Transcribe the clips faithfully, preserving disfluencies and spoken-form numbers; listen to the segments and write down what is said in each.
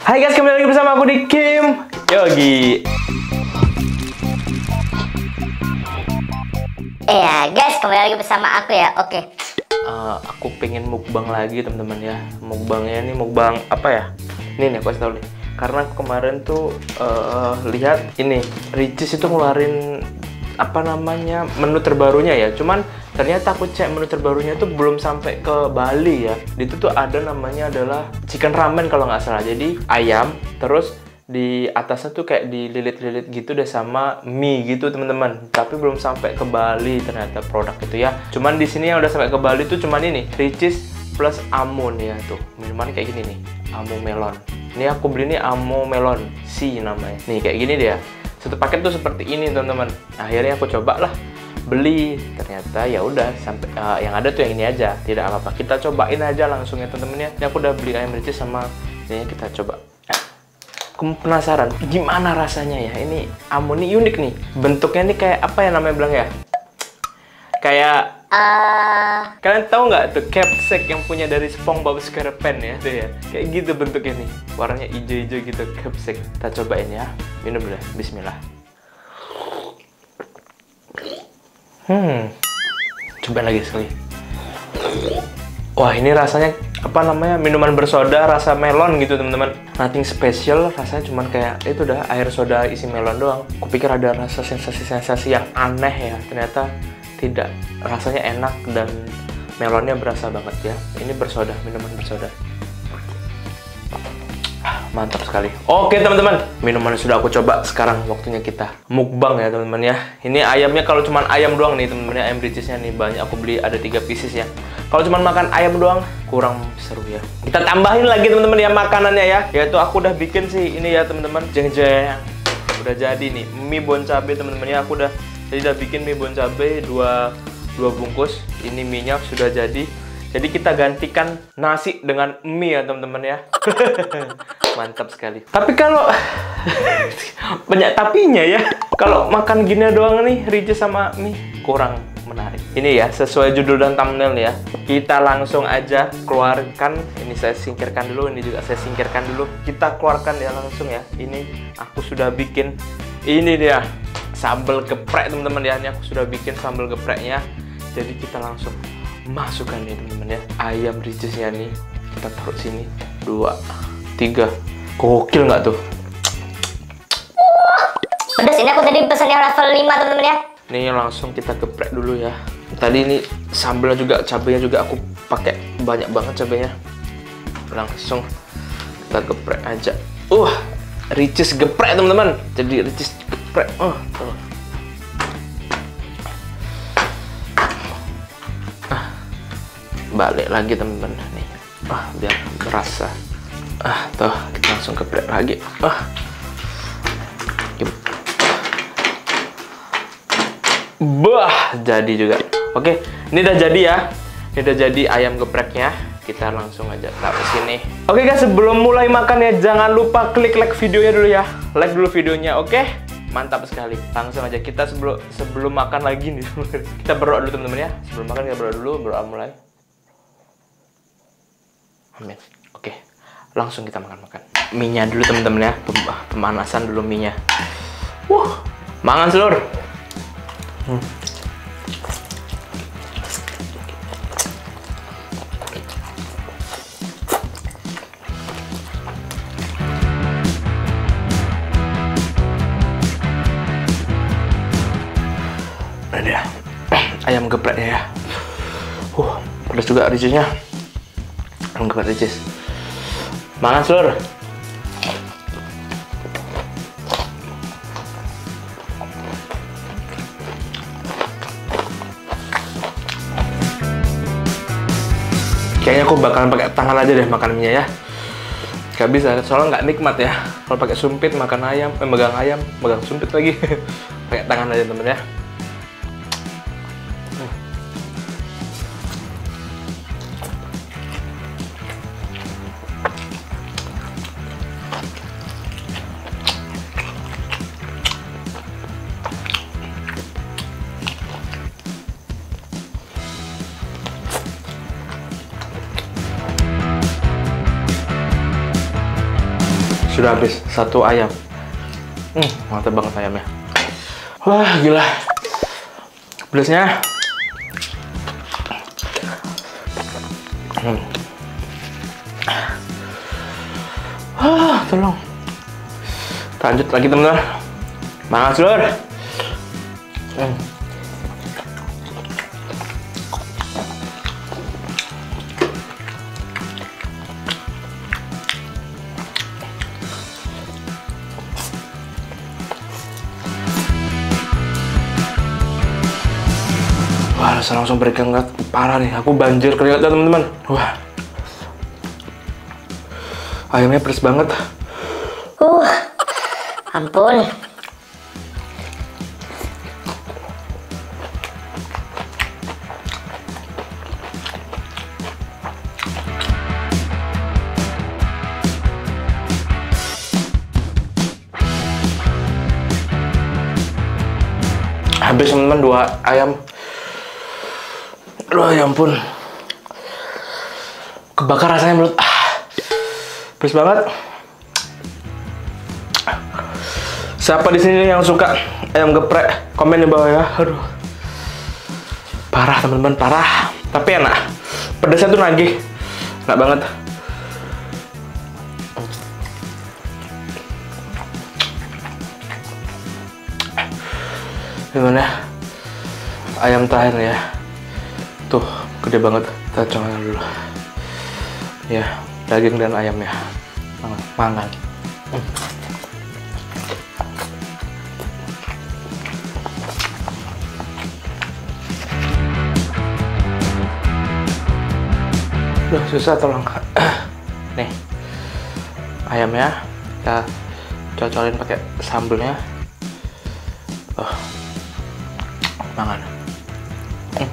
Hai guys, kembali lagi bersama aku di Kim Yogi. Iya guys, kembali lagi bersama aku ya. Oke. Uh, aku pengen mukbang lagi teman-teman ya. Mukbangnya ini mukbang apa ya? Ini nih aku kasih tau nih. Karena aku kemarin tuh uh, lihat ini Ricis itu ngeluarin apa namanya menu terbarunya ya. Cuman ternyata aku cek menu terbarunya tuh belum sampai ke Bali ya. Itu tuh ada namanya adalah chicken ramen kalau nggak salah. Jadi ayam terus di atasnya tuh kayak dililit-lilit gitu deh sama mie gitu teman-teman. Tapi belum sampai ke Bali ternyata produk itu ya. Cuman di sini yang udah sampai ke Bali tuh cuman ini Ricis plus Amon ya tuh. Minumannya kayak gini nih, Amo Melon. Ini aku beli nih Amo Melon C namanya. Nih kayak gini dia. Satu paket tuh seperti ini teman-teman. Akhirnya aku coba lah beli, ternyata ya udah sampai uh, yang ada tuh yang ini aja, tidak apa-apa, kita cobain aja langsung ya temen-temen ya. Ini aku udah beli ayam Ricis sama ini, kita coba. Aku penasaran gimana rasanya ya. Ini Amo ini unik nih, bentuknya nih kayak apa ya namanya bilang ya, kayak uh... kalian tahu nggak tuh Capsek yang punya dari SpongeBob SquarePants ya tuh ya, kayak gitu bentuknya nih, warnanya hijau-hijau gitu Capsek. Kita cobain ya, minum dulu, bismillah. Hmm, coba lagi sekali. Wah, ini rasanya apa namanya minuman bersoda rasa melon gitu teman-teman. Nothing special, rasanya cuman kayak itu udah air soda isi melon doang. Kupikir ada rasa sensasi-sensasi yang aneh ya, ternyata tidak. Rasanya enak dan melonnya berasa banget ya. Ini bersoda, minuman bersoda. Mantap sekali. Oke teman-teman, minuman sudah aku coba. Sekarang waktunya kita mukbang ya teman-teman ya. Ini ayamnya kalau cuman ayam doang nih teman-teman ya, ayam Ricisnya nih banyak aku beli, ada tiga pieces ya. Kalau cuman makan ayam doang kurang seru ya. Kita tambahin lagi teman-teman ya makanannya ya. Yaitu aku udah bikin sih ini ya teman-teman, jeng-jeng. Udah jadi nih mie bon cabe teman-teman ya. Aku udah jadi udah bikin mie bon cabe dua dua bungkus. Ini mie-nya sudah jadi. Jadi kita gantikan nasi dengan mie ya teman-teman ya. Mantap sekali. Tapi kalau banyak tapinya ya. Kalau makan gini doang nih Ricis sama mie kurang menarik. Ini ya sesuai judul dan thumbnail ya. Kita langsung aja keluarkan. Ini saya singkirkan dulu. Ini juga saya singkirkan dulu. Kita keluarkan ya langsung ya. Ini aku sudah bikin. Ini dia sambal geprek teman-teman ya. Ini aku sudah bikin sambal gepreknya. Jadi kita langsung masukkan nih teman-teman ya ayam Ricisnya nih, kita taruh sini. Dua tiga, gokil nggak tuh? Pedas. Ini aku tadi pesan yang level lima teman-teman ya. Nih langsung kita geprek dulu ya. Tadi ini sambalnya juga, cabenya juga aku pakai banyak banget cabenya. Langsung kita geprek aja. Uh, Ricis geprek teman-teman. Jadi Ricis geprek. Uh, tuh. Balik lagi teman-teman nih, ah biar berasa. Ah tuh, kita langsung geprek lagi. Ah, bah, jadi juga. Oke, ini udah jadi ya. Ini udah jadi ayam gepreknya. Kita langsung aja taruh sini. Oke guys, sebelum mulai makan ya, jangan lupa klik like videonya dulu ya. Like dulu videonya, oke? Mantap sekali. Langsung aja kita sebelum sebelum makan lagi nih. Kita berdoa dulu teman-teman ya. Sebelum makan kita berdoa dulu, berdoa mulai. Amin. Oke, langsung kita makan-makan. Mie-nya dulu teman-teman ya, pemanasan dulu mie-nya. Wuh, makan seluruh. Hmm. Nah dia, ayam gepreknya ya. Uh, pedas juga Ricisnya. Ayam geprek Ricis. Makan seluruh. Kayaknya aku bakalan pakai tangan aja deh makan mie ya. Gak bisa, soalnya nggak nikmat ya. Kalau pakai sumpit makan ayam, eh, megang ayam, megang sumpit lagi. Pakai tangan aja temen ya. sudah habis satu ayam. Hmm, mantap banget ayamnya. Wah, gila. Pedasnya. Hmm. Ah, tolong. Lanjut lagi teman-teman. Makan telur. Hmm. Wah, rasa langsung berkeringat parah nih. Aku banjir keringatnya teman-teman. Wah, ayamnya pedes banget. Uh, ampun. Habis teman-teman dua ayam. Aduh, ya ampun. Kebakar rasanya mulut. Ah, pedes banget. Siapa di sini yang suka ayam geprek? Komen di bawah ya. Aduh. Parah teman-teman, parah. Tapi enak. Pedasnya tuh nagih. Enak banget. Gimana? Ayam terakhir ya. Tuh, gede banget. Kita coba dulu. Ya, daging dan ayamnya. Mangan. Hmm. Duh, susah tolong. Nih. Ayamnya kita cocolin pakai sambelnya. Oh. Mangan. Hmm.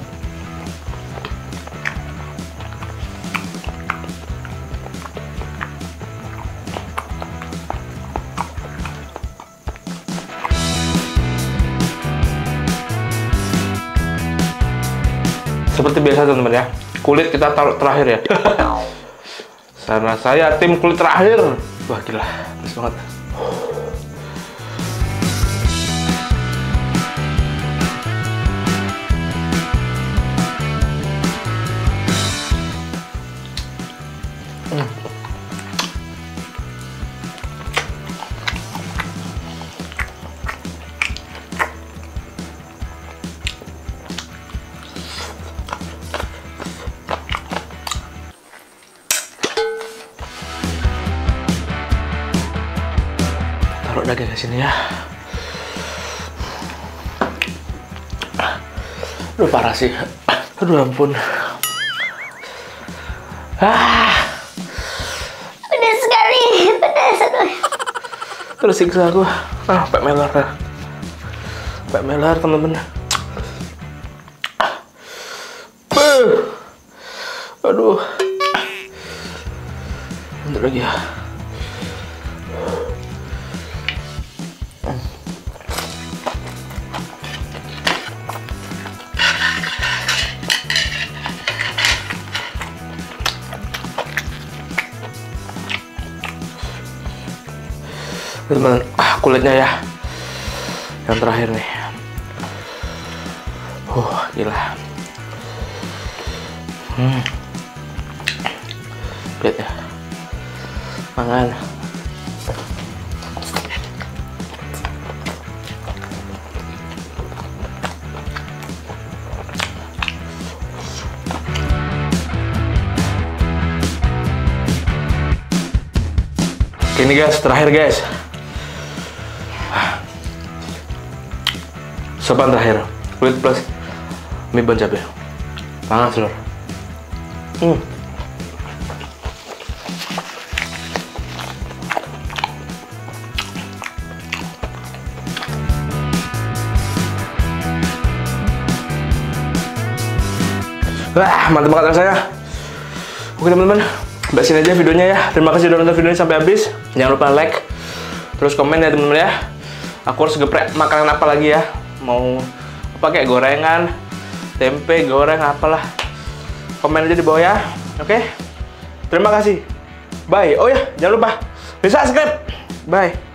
Seperti biasa teman-teman ya, kulit kita taruh terakhir ya. Karena saya tim kulit terakhir. Wah gila, bagus banget. Hmm. Taruh daging ke sini ya. Aduh parah sih. Aduh ampun. Ah. Pedas sekali, pedas. Aduh. Terus siksa aku. Ah, Pak Melar. Pak Melar teman-teman. Uh. Aduh. Bentar lagi ya. Teman-teman, ah, kulitnya ya yang terakhir nih. Uh, gila. Hmm. Lihat ya. Mangan. Ini guys, terakhir guys. Sopan terakhir, kulit plus mie bon cabe. Panas lor. Hmm. Wah, mantap banget rasanya. Oke teman-teman, sampai sini aja videonya ya. Terima kasih udah nonton videonya sampai habis. Jangan lupa like, terus komen ya teman-teman ya. Aku harus geprek makanan apa lagi ya? Mau apa kayak gorengan, tempe, goreng, apalah. Komen aja di bawah ya. Oke? Terima kasih. Bye. Oh ya, jangan lupa Bisa skip. Bye.